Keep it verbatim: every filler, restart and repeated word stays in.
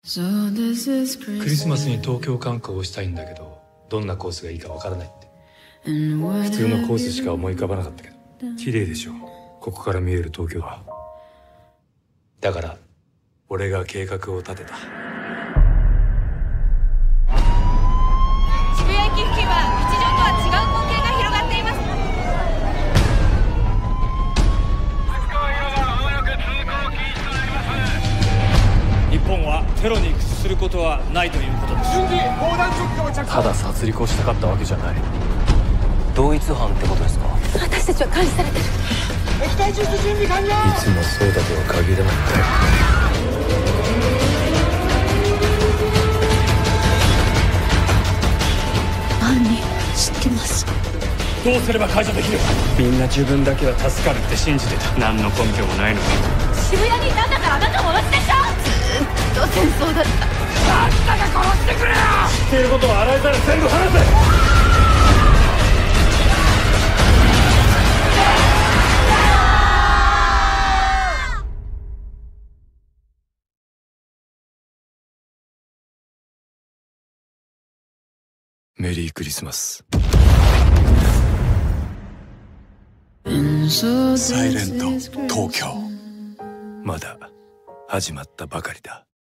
クリスマスに東京観光をしたいんだけど、どんなコースがいいかわからないって。普通のコースしか思い浮かばなかったけど。綺麗でしょ、ここから見える東京は。だから俺が計画を立てた。 渋谷駅付近は日常とは違う光景が広がっています。 日本はテロに屈することはないということです。 順次防弾チョッキを着用。 ただ殺戮をしたかったわけじゃない。 同一犯ってことですか？ 私たちは監視されてる。 液体チューブ準備完了。 いつもそうだとは限らないんだよ。 犯人知ってます。 どうすれば解除できる？ みんな自分だけは助かるって信じてた。何の根拠もないのに。 渋谷にいたんだからあなたも同じでしょ。ずっと戦争だった。 あんたが殺してくれよ。 知っていることを洗いざらい全部話せ。メリークリスマス。サイレント東京。まだ始まったばかりだ。